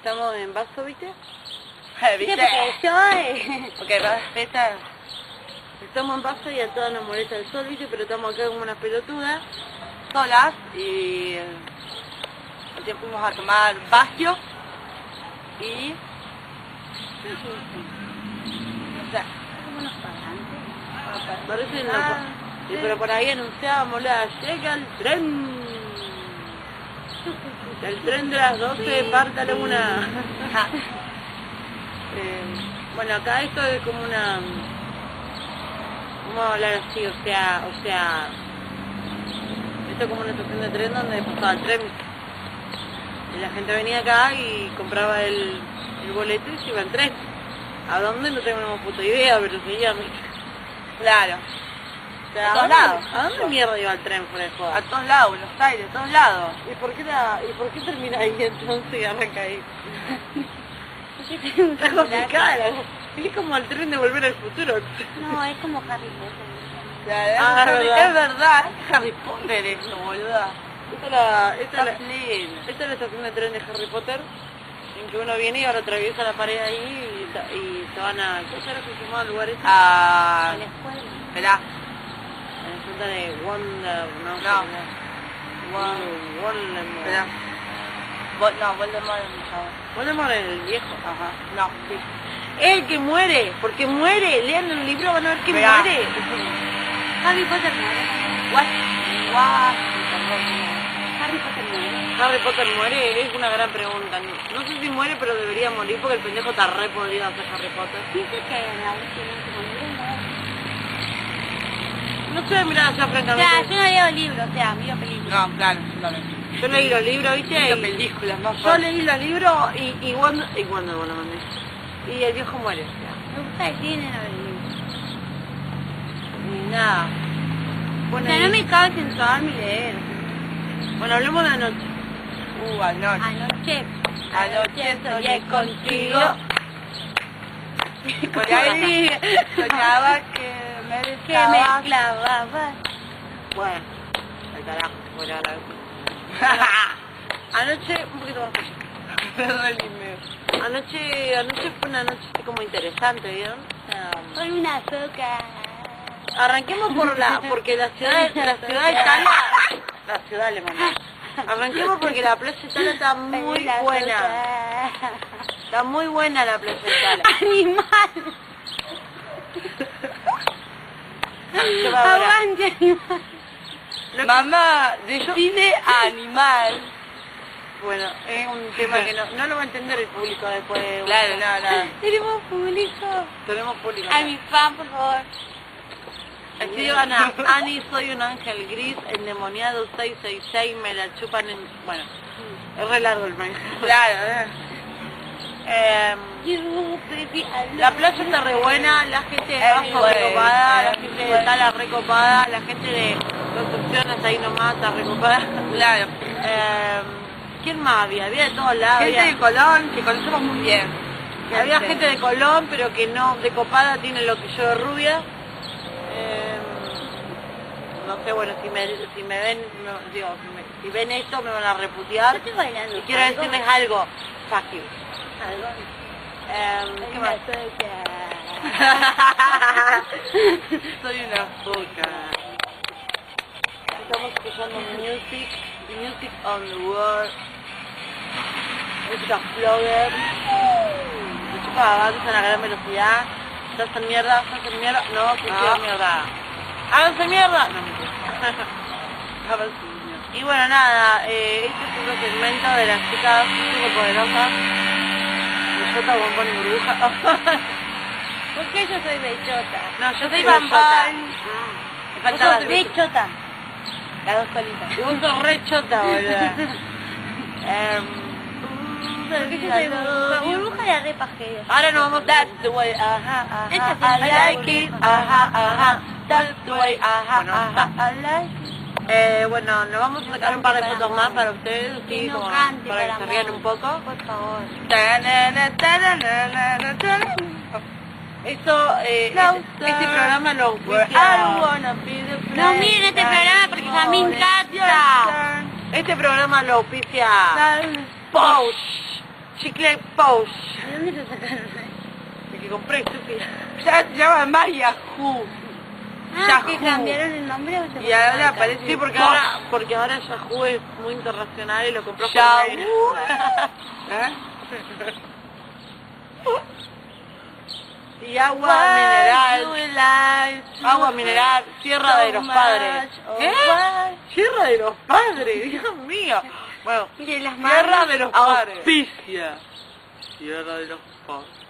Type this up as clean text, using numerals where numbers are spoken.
estamos en Vaso, ¿viste? ¿Viste? Porque esta... Estamos en Vaso y a todas nos molesta el sol, ¿viste? Pero estamos acá como unas pelotudas. solas y un tiempo fuimos a tomar Bagio y no sé, Como unos pagantes. Parece loco. Sí, pero por ahí anunciábamos llega el tren. El tren de las 12 parte a la 1. Bueno, acá esto es como una... Vamos a hablar así, o sea... Esto es como una estación de tren donde pasaba el tren. Y la gente venía acá y compraba el boleto y se iba al tren. ¿A dónde? No tengo una puta idea, pero seguía... claro. O sea, A todos lados. ¿A dónde mierda iba el tren fuera de joda? A todos lados, Buenos Aires, a todos lados. ¿Y por qué termina ahí entonces y arranca ahí? Está complicada. Es como el tren de Volver al Futuro. No, es como Harry Potter. Es verdad, es Harry Potter eso, boluda. Esta es la estación de tren de Harry Potter, en que uno viene y ahora atraviesa la pared ahí y se van a... ¿Qué será que se llama el lugar ese? Ah, A la escuela. esperá. En la punta de Wonder... No. Voldemort. Esperá. No, Voldemort no. Voldemort es el viejo. Ajá. No, sí. El que muere, porque muere. Lean el libro, van a ver que Esperá. muere. Harry Potter muere. What? Harry Potter muere. ¿Harry Potter muere? Es una gran pregunta. No sé si muere, pero debería morir porque el pendejo está re podrido hacer Harry Potter. Dice que en la última libro no. No sé, mirá, ya O francamente. sea, yo no leo libros, o sea, miro películas. No, claro, no. Yo leí los libros, ¿viste? Miro Y- películas más Yo fuertes. leí los libros y Wonder Woman mandé. Y el viejo muere, o sea. Me gusta el cine, no el libro. Y nada. O Bueno, sea, no me cabe sentarme y leer. bueno, hablemos de anoche. Anoche. Anoche soñé contigo. Por ahí soñaba que me Que me besabas. clavabas. Bueno, al carajo, voy a hablar. Anoche, un poquito más allá. Anoche fue una noche así como interesante, ¿vieron? Con una soca. Arranquemos porque la ciudad de Italia, la ciudad alemana. Arranquemos porque la Plaza Italia está muy buena. Está muy buena la Plaza Italia. Animal. ¿Qué va ahora? Aguante, animal. Mamá, de cine a animal. Bueno, es un tema que no lo va a entender el público después. Claro, no. Tenemos público. Tenemos público. A mi fan, por favor. Escriban a Ani, soy un ángel gris, endemoniado 666, me la chupan en... Bueno, es re largo el mail. Claro, La playa está re buena, la gente de Es Bajo muy buena, recopada, la es gente muy de buena. Tala recopada, la gente de Construcciones ahí nomás está recopada. Claro. ¿Quién más había? Había de todos lados. Gente de Colón, que conocemos muy bien. Había gente de Colón, pero que no, de copada tiene lo que yo de rubia. No sé, bueno, si me ven, si ven esto me van a reputear. Yo estoy bailando. Y quiero decirles algo fácil. Algo. ¿Qué más? Soy una foca. Estamos escuchando music on the world. Música flogger. Música avanza a gran velocidad. ¿Se hacen mierda? No, que No. mierda. ¡Háganse mierda! No, mentira. Y bueno, nada, este es otro segmento de las chicas superpoderosas. Bellota, bombón y burbuja. ¿Por qué yo soy bechota? No, yo soy soy bambán. bambán. Me Vos faltaba sos bechota. Las dos colitas. Y vos sos re chota, boluda. ¿Por qué yo soy burbuja? Burbuja la re pajeo. Ahora nos vamos... That's the way, ajá, Esta I sí es like la it, burbuja. ajá, that's the way, Bueno, I like it. Bueno, nos vamos a sacar un par de fotos más para ustedes, Que sí, no como cante para que para se rían amor. un poco. Por favor. Eso, este programa lo Where I wanna be the No miren este programa porque a mí me encanta. Este programa lo auspicia Pouch Chicle Pouch. ¿De dónde lo sacaron? El que compré, estúpida. Ya se llama más Yahoo. Ah, ¿que Yahoo. cambiaron el nombre o se Y ahora pusieron aparece Sí, porque Posh. ahora Yahoo es muy internacional y lo compró por Yahoo. mail. ¿Eh? Y agua mineral. Agua mineral, Sierra de los Padres. ¿Qué? Sierra de los Padres, Dios mío. Bueno, Mire, las Sierra manos. de los Padres. Auspicia. Sierra de los Padres.